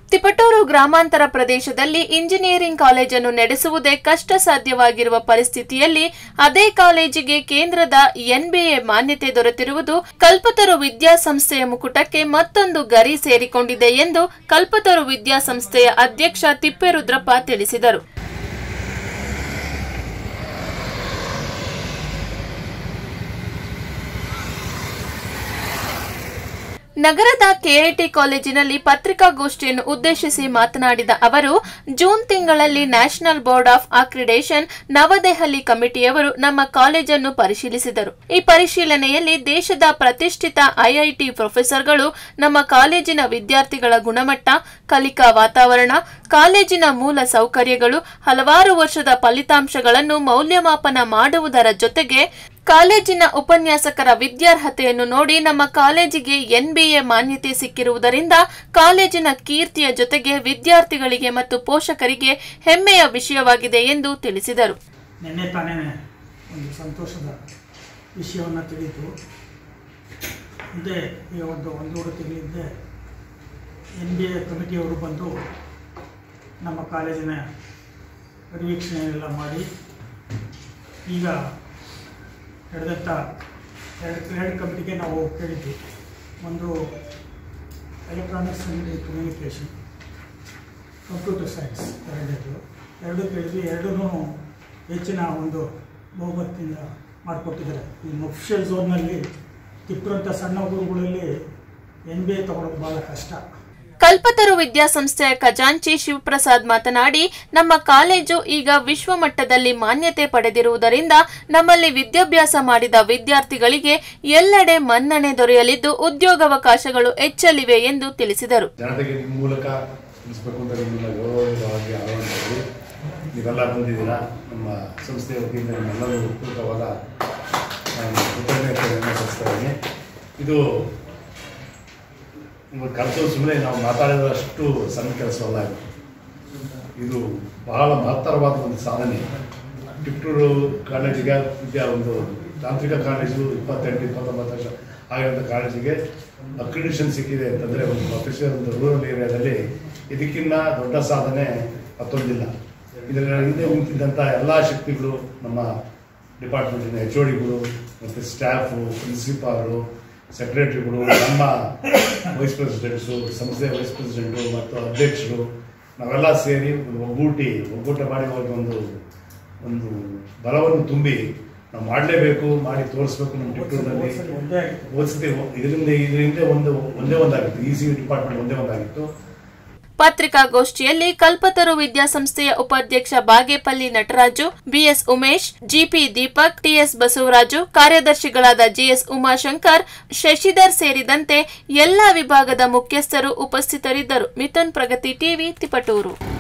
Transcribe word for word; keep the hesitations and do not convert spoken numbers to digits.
ತಿಪಟೂರು ಗ್ರಾಮಾಂತರ ಪ್ರದೇಶದಲ್ಲಿ ಇಂಜಿನಿಯರಿಂಗ್ ಕಾಲೇಜನ್ನು ನಡೆಸುವುದೇ ಕಷ್ಟ ಸಾಧ್ಯವಾಗಿರುವ ಪರಿಸ್ಥಿತಿಯಲ್ಲಿ ಅದೇ ಕಾಲೇಜಿಗೆ ಕೇಂದ್ರದ ಎನ್ಬಿಎ ಮಾನ್ಯತೆ ದೊರೆತಿರುವುದು ಕಲ್ಪತರು ವಿದ್ಯಾಸಂಸ್ಥೆಯ ಮುಕುಟಕ್ಕೆ ಮತ್ತೊಂದು ಗರಿ ಸೇರಿಕೊಂಡಿದೆ ಎಂದು ಕಲ್ಪತರು ವಿದ್ಯಾಸಂಸ್ಥೆಯ ಅಧ್ಯಕ್ಷ ತಿಪ್ಪೇರುದ್ರಪ್ಪ ತಿಳಿಸಿದರು. ನಗರದ ಕೆಐಟಿ ಕಾಲೇಜಿನಲ್ಲಿ ಪತ್ರಿಕಾಗೋಷ್ಠಿಯನ್ನು ಉದ್ದೇಶಿಸಿ ಮಾತನಾಡಿದ ಅವರು, ಜೂನ್ ತಿಂಗಳಲ್ಲಿ national board of accreditation Navadehali ಕಮಿಟಿಯವರು ನಮ್ಮ ಕಾಲೇಜನ್ನು ಪರಿಶೀಲಿಸಿದರು. ಈ ಪರಿಶೀಲನೆಯಲ್ಲಿ ದೇಶದ ಪ್ರತಿಷ್ಠಿತ ಐಐಟಿ ಪ್ರೊಫೆಸರ್ಗಳು ನಮ್ಮ ಕಾಲೇಜಿನ ವಿದ್ಯಾರ್ಥಿಗಳ ಗುಣಮಟ್ಟ, ಕಲಿಕಾ ವಾತಾವರಣ, ಕಾಲೇಜಿನ ಮೂಲ ಸೌಕರ್ಯಗಳು, ಹಲವಾರು ವರ್ಷದ ಫಲಿತಾಂಶಗಳನ್ನು ಮೌಲ್ಯಮಾಪನ ಮಾಡುವುದರ ಜೊತೆಗೆ ಕಾಲೇಜಿನ ಉಪನ್ಯಾಸಕರ ವಿದ್ಯಾರ್ಹತೆಯನ್ನು ನೋಡಿ ನಮ್ಮ ಕಾಲೇಜಿಗೆ ಎನ್ಬಿಎ ಮಾನ್ಯತೆ ಸಿಕ್ಕಿರುವುದರಿಂದ ಕಾಲೇಜಿನ ಕೀರ್ತಿಯ ಜೊತೆಗೆ ವಿದ್ಯಾರ್ಥಿಗಳಿಗೆ ಮತ್ತು ಪೋಷಕರಿಗೆ ಹೆಮ್ಮೆಯ ವಿಷಯವಾಗಿದೆ ಎಂದು ತಿಳಿಸಿದರು. ನಿನ್ನೆ ತಾನೇ ಒಂದು ಸಂತೋಷದ ವಿಷಯವನ್ನು ತಿಳಿಯಿತು. ಮುಂದೆ ಈ ಒಂದು ಒಂದೂವರೆ ತಿಂಗಳಿಂದ ಎನ್ ಬಿ ಎ ಕಮಿಟಿಯವರು ಬಂದು ನಮ್ಮ ಕಾಲೇಜಿನ ಪರಿವೀಕ್ಷಣೆಯೆಲ್ಲ ಮಾಡಿ ಈಗ ನಡೆದಂಥ ಎರಡು ಎರಡು ಕಮಿಟಿಗೆ ನಾವು ಕೇಳಿದ್ವಿ. ಒಂದು electronics and communication, computer science ಎರಡನೇದು ಎರಡೂ ಕೇಳಿದ್ವಿ. ಎರಡೂ ಹೆಚ್ಚಿನ ಒಂದು ಬಹುಮತದಿಂದ ಮಾಡಿಕೊಟ್ಟಿದ್ದಾರೆ. ಈ ಅಫಿಷಿಯಲ್ ಝೋನ್ನಲ್ಲಿ ತಿಪ್ಪುರಂಥ ಸಣ್ಣ ಊರುಗಳಲ್ಲಿ ಎನ್ ಬಿ ಎ ತಗೊಳ್ಳೋದು ಭಾಳ ಕಷ್ಟ. ಕಲ್ಪತರು ವಿದ್ಯಾಸಂಸ್ಥೆಯ ಖಜಾಂಚಿ ಶಿವಪ್ರಸಾದ್ ಮಾತನಾಡಿ, ನಮ್ಮ ಕಾಲೇಜು ಈಗ ವಿಶ್ವ ಮಟ್ಟದಲ್ಲಿ ಮಾನ್ಯತೆ ಪಡೆದಿರುವುದರಿಂದ ನಮ್ಮಲ್ಲಿ ವಿದ್ಯಾಭ್ಯಾಸ ಮಾಡಿದ ವಿದ್ಯಾರ್ಥಿಗಳಿಗೆ ಎಲ್ಲೆಡೆ ಮನ್ನಣೆ ದೊರೆಯಲಿದ್ದು ಉದ್ಯೋಗಾವಕಾಶಗಳು ಹೆಚ್ಚಲಿವೆ ಎಂದು ತಿಳಿಸಿದರು. ನೀವೆಲ್ಲ ಬಂದಿದ್ದೀರಾ. ನಮ್ಮ ಸಂಸ್ಥೆಯ ವತಿಯಿಂದ ನಿಮ್ಮೆಲ್ಲರೂ ಪೂರ್ವಕವಾದ ಕೃತಜ್ಞತೆಯನ್ನು ಸಲ್ಲಿಸ್ತಾ. ಇದು ಕಲ್ಪತರು ಸುಮ್ಮನೆ ನಾವು ಮಾತಾಡಿದಷ್ಟು ಸಣ್ಣ ಕೆಲಸವಲ್ಲ. ಇದು ಬಹಳ ಮಹತ್ತರವಾದ ಒಂದು ಸಾಧನೆ. ತಿಪಟೂರು ಕಾಲೇಜಿಗೆ ವಿದ್ಯಾ ಒಂದು ತಾಂತ್ರಿಕ ಕಾಲೇಜು ಇಪ್ಪತ್ತೆಂಟು ಇಪ್ಪತ್ತೊಂಬತ್ತು ವರ್ಷ ಆಗಿರೋಂಥ ಕಾಲೇಜಿಗೆ ಅಕ್ರಿಡಿಷನ್ ಸಿಕ್ಕಿದೆ ಅಂತಂದರೆ ಒಂದು ಅಫಿಷಿಯಲ್ ಒಂದು ರೂರಲ್ ಏರಿಯಾದಲ್ಲಿ ಇದಕ್ಕಿಂತ ದೊಡ್ಡ ಸಾಧನೆ ಮತ್ತೊಂದಿಲ್ಲ. ಇದರ ಹಿಂದೆ ನಿಂತಿದ್ದಂಥ ಎಲ್ಲ ಶಕ್ತಿಗಳು, ನಮ್ಮ ಡಿಪಾರ್ಟ್ಮೆಂಟಿನ ಎಚ್ ಒ ಡಿಗಳು ಮತ್ತು ಸ್ಟಾಫು, ಪ್ರಿನ್ಸಿಪಾಲು, ಸೆಕ್ರೆಟರಿಗಳು, ನಮ್ಮ ವೈಸ್ ಪ್ರೆಸಿಡೆಂಟ್ಸು, ಸಂಸ್ಥೆಯ ವೈಸ್ ಪ್ರೆಸಿಡೆಂಟು ಮತ್ತು ಅಧ್ಯಕ್ಷರು ನಾವೆಲ್ಲ ಸೇರಿ ಒಗ್ಗೂಟಿ ಒಗ್ಗೂಟ ಮಾಡಿ ಒಂದು ಒಂದು ಬಲವನ್ನು ತುಂಬಿ ನಾವು ಮಾಡಲೇಬೇಕು, ಮಾಡಿ ತೋರಿಸ್ಬೇಕು. ನಮ್ಮ ಟಿಪ್ಪೂರಿನಲ್ಲಿ ಓದಿಸ್ತೀವಿ. ಇದರಿಂದ ಇದರಿಂದ ಒಂದು ಒಂದೇ ಒಂದಾಗಿತ್ತು, ಇ ಸಿ ಡಿಪಾರ್ಟ್ಮೆಂಟ್ ಒಂದೇ ಒಂದಾಗಿತ್ತು. ಪತ್ರಿಕಾಗೋಷ್ಠಿಯಲ್ಲಿ ಕಲ್ಪತರು ವಿದ್ಯಾಸಂಸ್ಥೆಯ ಉಪಾಧ್ಯಕ್ಷ Bagepalli Nataraju, BS Umesh, GP Deepak, TS Basavaraju, ಕಾರ್ಯದರ್ಶಿಗಳಾದ ಜಿಎಸ್ ಉಮಾಶಂಕರ್, ಶಶಿಧರ್ ಸೇರಿದಂತೆ ಎಲ್ಲಾ ವಿಭಾಗದ ಮುಖ್ಯಸ್ಥರು ಉಪಸ್ಥಿತರಿದ್ದರು. ಮಿಥುನ್, ಪ್ರಗತಿ ಟಿವಿ, ತಿಪಟೂರು.